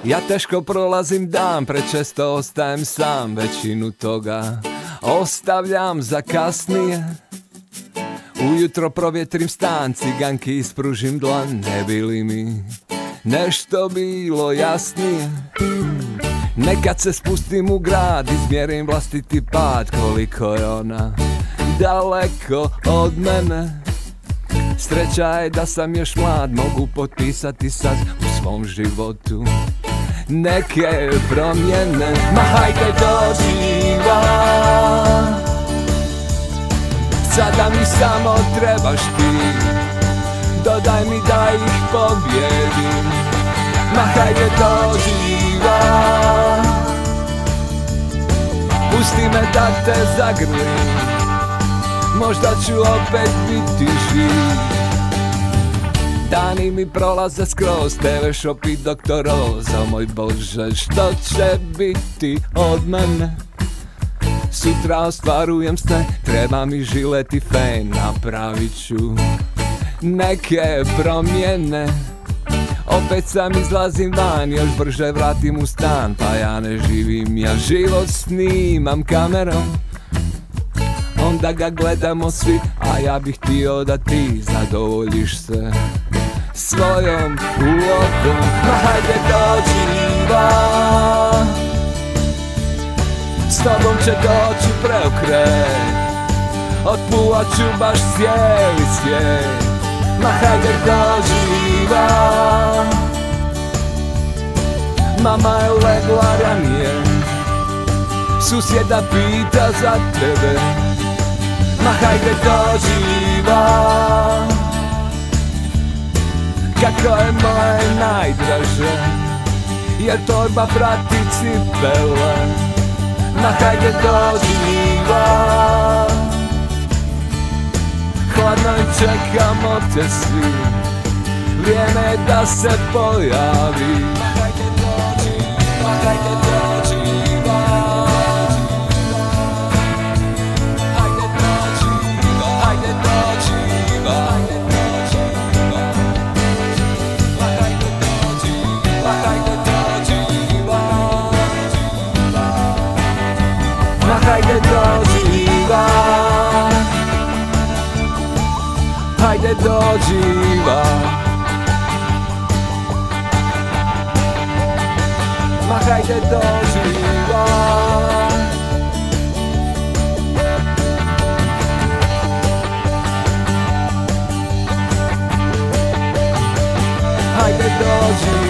Ja teško prolazim dan, prečesto ostajem sám, većinu toga ostavljam za kasnije. Ujutro provjetrim stan, ciganki ispružim dlan, ne bi li mi nešto bilo jasnije. Nekad se spustim u grad, izmjerim vlastiti pad, koliko je ona daleko od mene. Sreća je da sam još mlad, mogu potpisati sad u svom životu neke promjene. Ma hajde dođi van, sada mi samo trebaš ti, dodaj mi da ih pobjedim. Ma hajde dođi van, pusti me da te zagrlim, možda ću opet biti živ. Dani mi prolaze skroz, TV Shop i Dr. Roza, moj Bože, što će biti od mene? Sutra ostvarujem sve, treba mi žilet i fen, napravit ću neke promjene. Opet sam izlazim van, još brže vratim u stan, pa ja ne živim, ja život snimam kamerom. Onda ga gledamo svi, a ja bih htio da ti zadovoljiš se svojom ulogom. Ma hajde dođi van, s tobom će doći preokret, otpuvat ću baš cijeli svijet. Ma hajde dođi van, mama je legla ranije, susjeda pita za tebe. Ma hajde dođi van, kako je moje najdraže, jer torba prati cipele. Ma hajde dođi van, hladno i čekamo te svi, vrijeme je da se pojavi. Ma hajde dođi, ma hajde dođi van, hajde dođi van, hajde dođi van, ma hajde dođi, ma hajde dođi van, ma hajde dođi van, hajde dođi van, ma hajde dođi van. Hajde dođi